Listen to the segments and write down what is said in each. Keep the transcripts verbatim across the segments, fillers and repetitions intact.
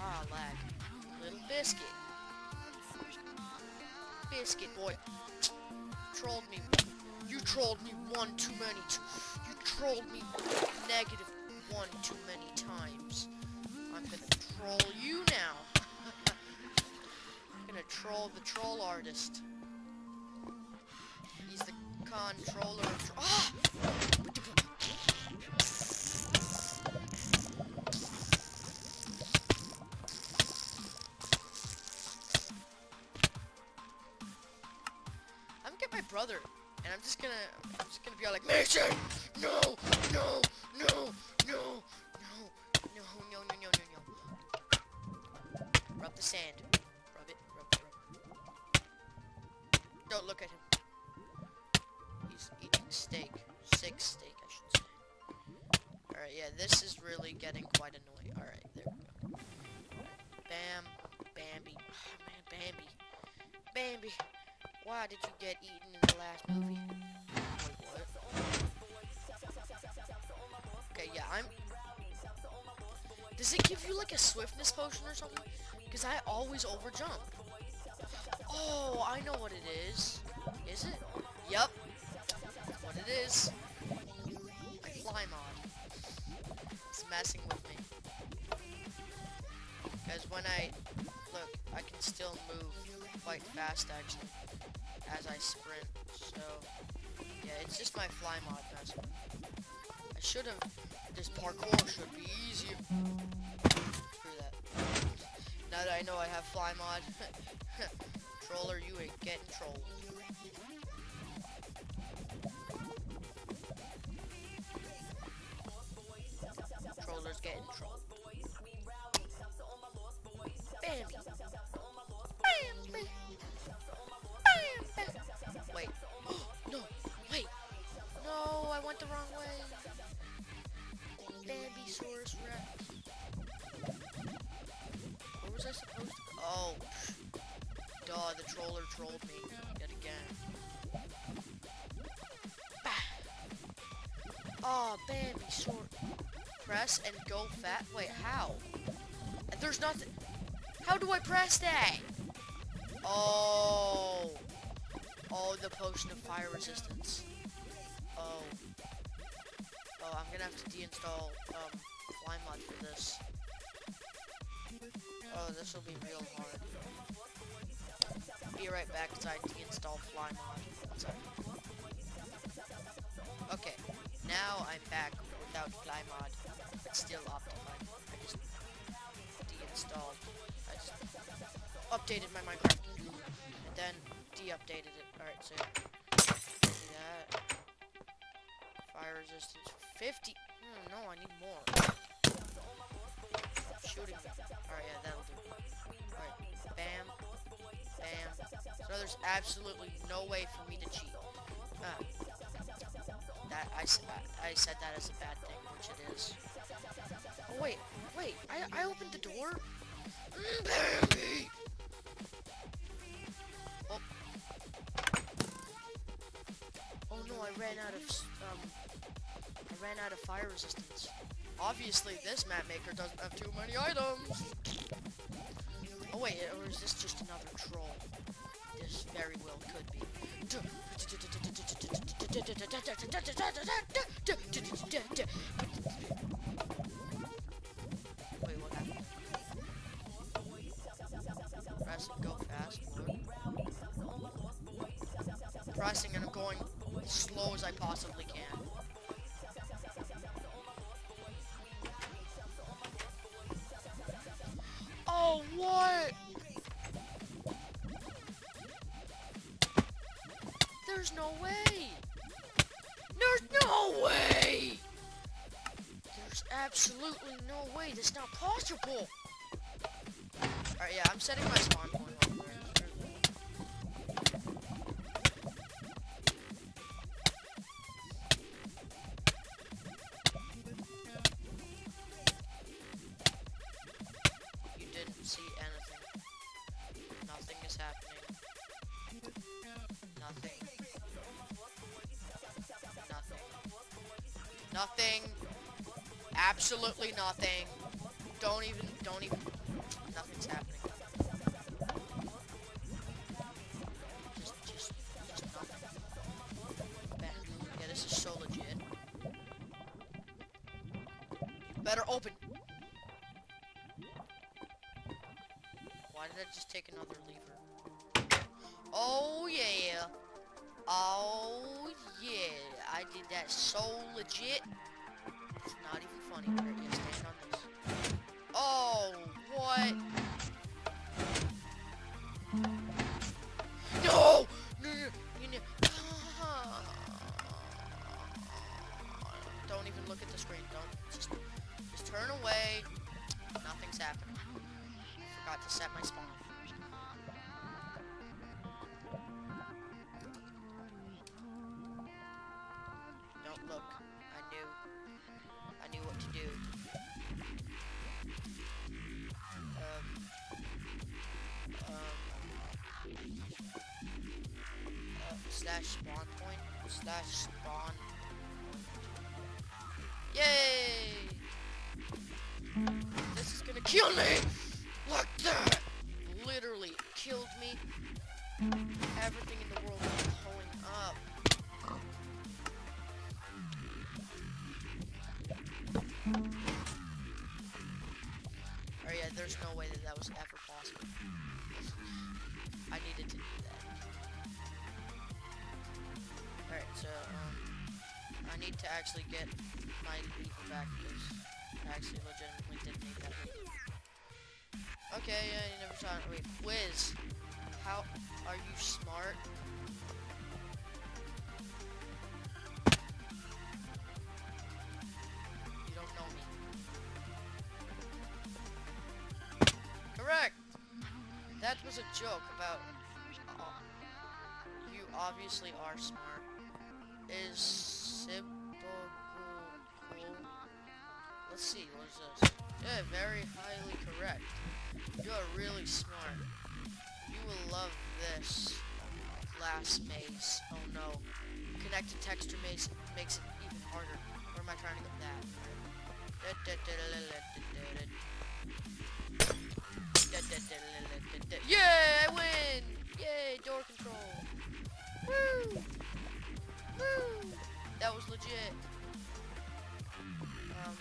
Ah, lag. Little biscuit. Biscuit boy. Trolled me. You trolled me one too many. Too. You trolled me negative one too many times. I'm gonna troll you now. I'm gonna troll the troll artist. He's the controller of tro- ah! I'm gonna get my brother, and I'm just gonna, I'm just gonna be all like, Mason, no, no, no, no, no, no, no, no, no, no, no. Rub the sand. Rub it, rub it, rub it. Don't look at him. He's eating steak. Sick steak, I should say. Alright, yeah, this is really getting quite annoying. Alright, there we go. Bam. Bambi. Oh, man, Bambi. Bambi. Why did you get eaten in the last movie? Wait, what? Okay, yeah, I'm... Does it give you, like, a swiftness potion or something? Because I always overjump. Oh, I know what it is. Is it? Yup. That's what it is. My fly mod. It's messing with me. Because when I... Look, I can still move quite fast, actually, as I sprint. So, yeah, it's just my fly mod messing. I should have... This parkour should be easier. Screw that. Now that I know I have fly mod, troller, you ain't getting trolled. Troller's getting trolled. Bambi. Bambi. Bambi. Wait. No. Wait. No, I went the wrong way. Bambi-saurus Rex. Where was I supposed to go? Oh. Duh, the troller trolled me yet again. Bah. Oh, Bambi-saurus. Press and go fat. Wait, how? There's nothing. How do I press that? Oh. Oh, the potion of fire resistance. Oh. Oh, I'm gonna have to deinstall um, fly mod for this. Oh, this will be real hard. Be right back as I deinstall fly mod. What's up? Okay, now I'm back without fly mod. It's still optimized. I just deinstalled. I just updated my Minecraft and then de-updated it. Alright, so see that. Fire resistance fifty. Hmm, no, I need more. Shooting me. Alright, yeah, that'll do. Alright, bam, bam. So there's absolutely no way for me to cheat. Ah. That I, I said that as a bad thing, which it is. Oh wait, wait, I I opened the door. Bambi. Oh. Oh no, I ran out of um. I ran out of fire resistance. Obviously, this map maker doesn't have too many items. Oh wait, or is this just another troll? This very well could be. Wait, what happened? Press and go fast, Lord. Pressing and going as slow as I possibly can. Oh, what? There's no way. There's no way. There's absolutely no way. That's not possible. Alright, yeah, I'm setting my spawn point over there. You didn't see anything. Nothing is happening. Nothing. Nothing. Nothing. Absolutely nothing. Don't even, don't even. Why did I just take another lever? Oh yeah. Oh yeah. I did that so legit. It's not even funny. Alright, yeah, stand on this. Oh, what? No! No, no, no, no. Don't even look at the screen. Don't. Just, just turn away. Nothing's happening. Forgot to set my spawn. Don't look. I knew. I knew what to do. Um. Um. Uh, slash spawn point. Slash spawn. Yay! This is gonna kill me! Like that! Literally killed me. Everything in the world is pulling up. Oh yeah, there's no way that that was ever possible. I needed to do that. Alright, so, um, I need to actually get my leaf back, because I actually legitimately didn't need that leaf. Okay, yeah, you never saw it. Wait, Wiz, how are you smart? You don't know me. Correct! That was a joke about... Uh, you obviously are smart. Is Sibogul cool? Let's see, what is this? Yeah, very highly correct. You are really smart. You will love this glass maze. Oh no. Connected texture maze makes it even harder. Where am I trying to go? That. Yeah, I win! Yay, door control. Woo! Woo! That was legit. Um,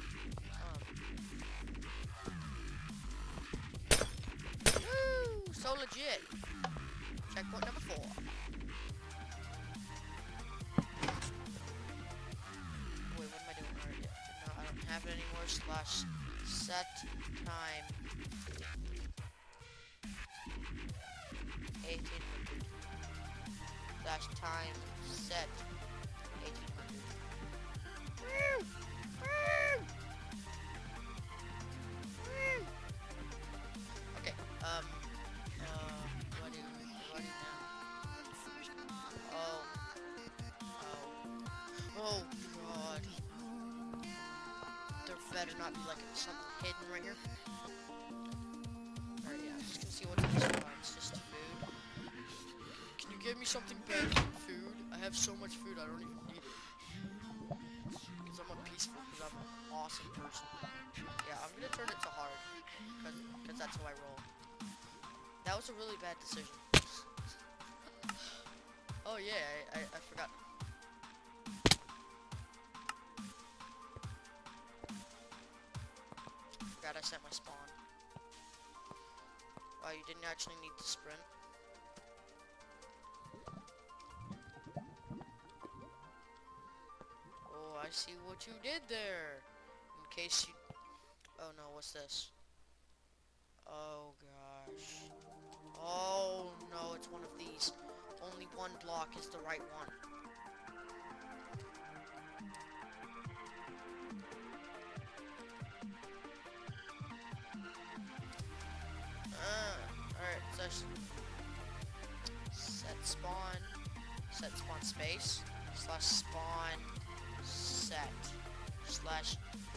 um. Woo! So legit. Checkpoint number four. Wait, what am I doing? Alright, yeah. No, I don't have it anymore. Slash set time. eighteen hundred. Slash time set. eighteen hundred. Woo! Woo! Woo! Okay, um, uh, what do what do now? Oh, oh, oh god. There better not be like something hidden right here. Alright, yeah, I'm just gonna see what's in this one. It's just food. Can you give me something better than food? I have so much food, I don't even need it. Because I'm a peaceful, because I'm an awesome person. Yeah, I'm gonna turn it to hard. Because because that's how I roll. That was a really bad decision. Oh yeah, I, I, I forgot. Forgot I set my spawn. Wow, you didn't actually need to sprint. Oh, I see what you did there. In case you... Oh no, what's this? Oh gosh. Oh no, it's one of these. Only one block is the right one. Uh, alright, so set spawn, set spawn space, slash spawn set, slash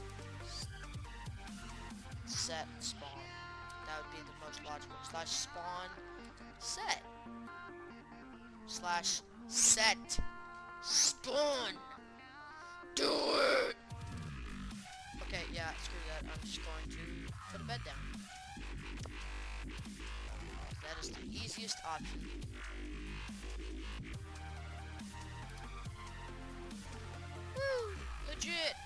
set spawn. That would be the most logical. Slash spawn set. Slash set spawn. Do it! Okay, yeah, screw that. I'm just going to put a bed down. That is the easiest option. Woo! Legit!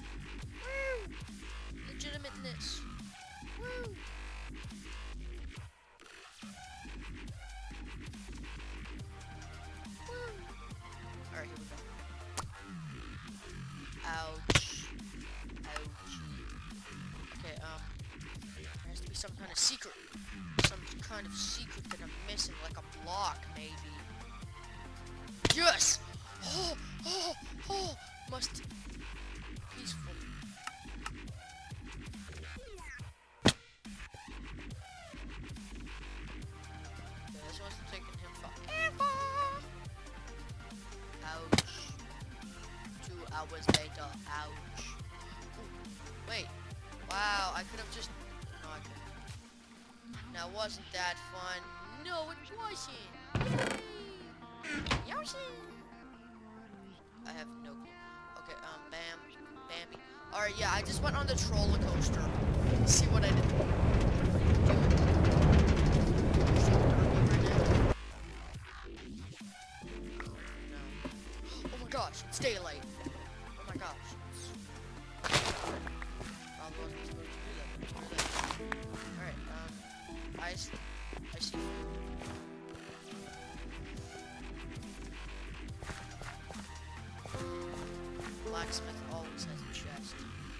Woo! Legitimateness. Woo! some kind of secret. Some kind of secret that I'm missing, like a block, maybe. Yes! Oh, oh, oh! Must peaceful. Okay, this wasn't taking him forever. Ouch. Two hours later. Ouch. Ooh, wait. Wow, I could have just. No, I couldn't. Now, wasn't that fun? No, it wasn't. Yoshi. I have no clue. Okay, um, bam, Bambi. Alright, yeah, I just went on the roller coaster. Let's see what I did. No. Oh my gosh, it's daylight. Oh my gosh. Probably wasn't supposed to do that. Alright, um, I see. I see. Blacksmith always has a chest.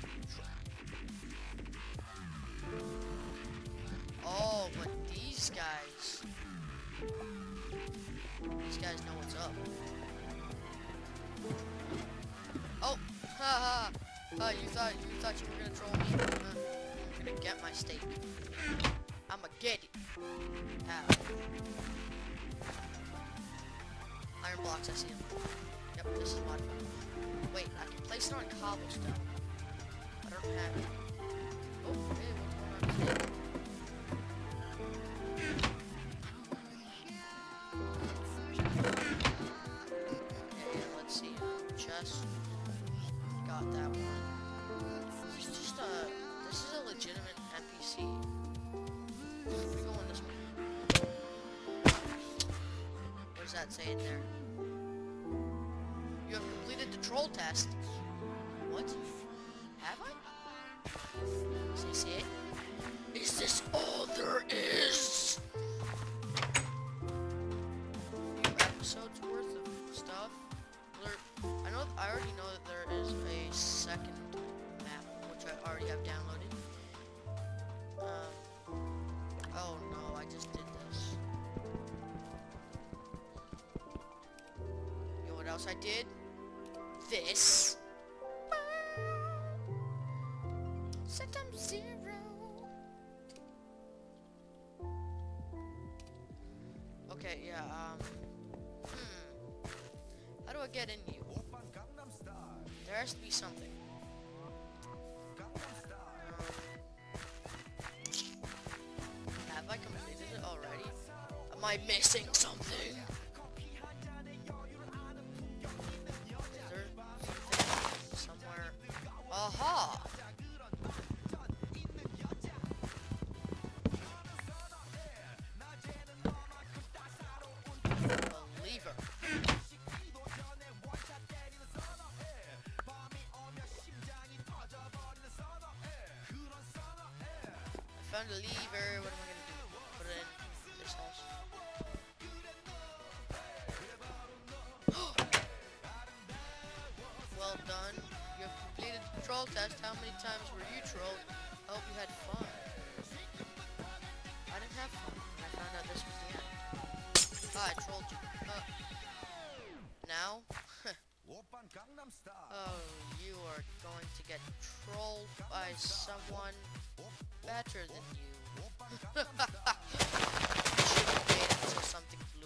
Oh, but these guys... These guys know what's up. Oh! Haha! Uh, you thought you thought you were gonna troll me? Uh, I'm gonna get my steak. I'ma get it. Ow. Iron blocks, I see them. Yep, this is modified. Wait, I can place it on cobblestone. I don't have it. Oh, hey, what's going on today? Okay, let's see. Chest. Got that one. This is just a. This is a legitimate N P C. We go on this one. What does that say in there? You have completed the troll test. What? Have I? Is this it? Is this all there is? Few episodes worth of stuff. There, I know. I already know that there is a second map, which I already have downloaded. Um. Oh no! I just did this. You know what else I did? This. Set them zero. Okay, yeah, um. Hmm. How do I get in you? There has to be something. Um, have I completed it already? Am I missing something? Aha! A lever. I found a lever. What am I gonna do? Put it in this house. Well done. You have completed the troll test. How many times were you trolled? I hope you had fun. I didn't have fun. I found out this was the end. Ah, I trolled you. Uh, now? Oh, you are going to get trolled by someone better than you. You should have waited until something